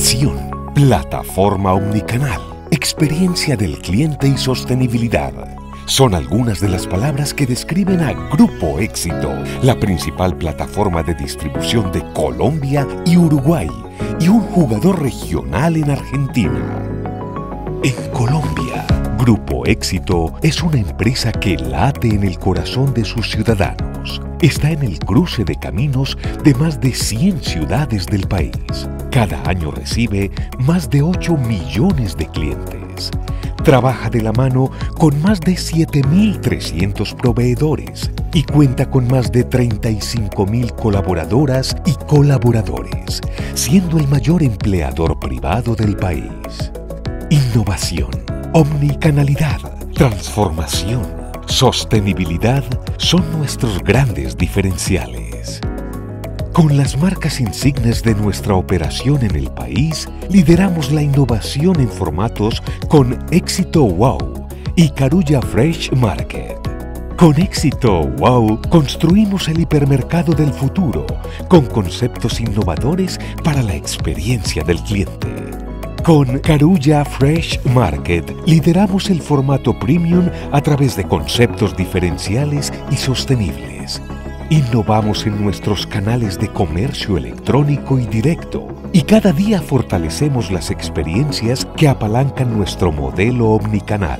Innovación, plataforma omnicanal, experiencia del cliente y sostenibilidad. Son algunas de las palabras que describen a Grupo Éxito, la principal plataforma de distribución de Colombia y Uruguay, y un jugador regional en Argentina. En Colombia, Grupo Éxito es una empresa que late en el corazón de sus ciudadanos. Está en el cruce de caminos de más de 100 ciudades del país. Cada año recibe más de 8 millones de clientes. Trabaja de la mano con más de 7.300 proveedores y cuenta con más de 35.000 colaboradoras y colaboradores, siendo el mayor empleador privado del país. Innovación, omnicanalidad, transformación, sostenibilidad son nuestros grandes diferenciales. Con las marcas insignes de nuestra operación en el país, lideramos la innovación en formatos con Éxito Wow y Carulla Fresh Market. Con Éxito Wow construimos el hipermercado del futuro con conceptos innovadores para la experiencia del cliente. Con Carulla Fresh Market lideramos el formato premium a través de conceptos diferenciales y sostenibles. Innovamos en nuestros canales de comercio electrónico y directo y cada día fortalecemos las experiencias que apalancan nuestro modelo omnicanal.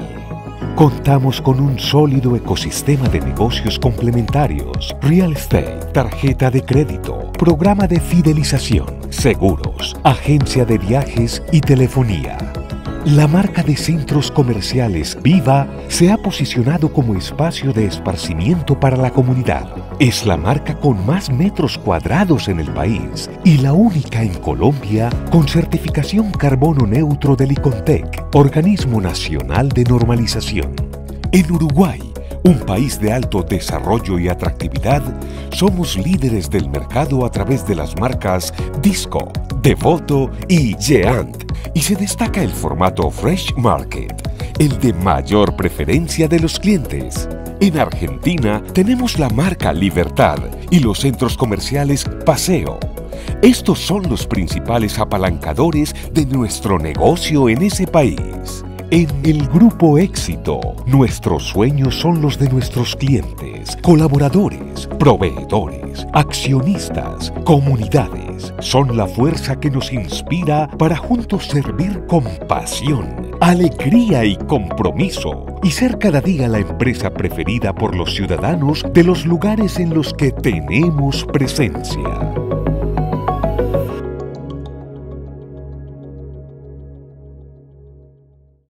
Contamos con un sólido ecosistema de negocios complementarios, real estate, tarjeta de crédito, programa de fidelización, seguros, agencia de viajes y telefonía. La marca de centros comerciales Viva se ha posicionado como espacio de esparcimiento para la comunidad. Es la marca con más metros cuadrados en el país y la única en Colombia con certificación carbono neutro del ICONTEC, Organismo Nacional de Normalización. En Uruguay, un país de alto desarrollo y atractividad, somos líderes del mercado a través de las marcas Disco, Devoto y Yeant, y se destaca el formato Fresh Market, el de mayor preferencia de los clientes. En Argentina tenemos la marca Libertad y los centros comerciales Paseo. Estos son los principales apalancadores de nuestro negocio en ese país. En el Grupo Éxito, nuestros sueños son los de nuestros clientes, colaboradores, proveedores, accionistas, comunidades. Son la fuerza que nos inspira para juntos servir con pasión, alegría y compromiso y ser cada día la empresa preferida por los ciudadanos de los lugares en los que tenemos presencia.